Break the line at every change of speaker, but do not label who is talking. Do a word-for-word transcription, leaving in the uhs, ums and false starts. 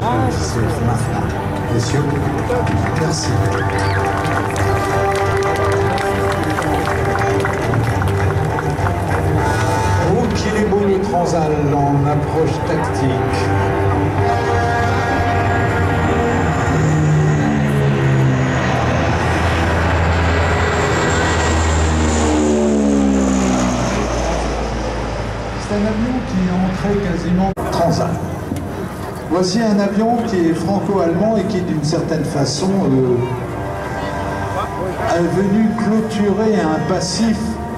Messieurs, merci. Oh, qu'il est beau le Transal en approche tactique. C'est un avion qui est entré quasiment Transal. Voici un avion qui est franco-allemand et qui, d'une certaine façon, euh, est venu clôturer un passif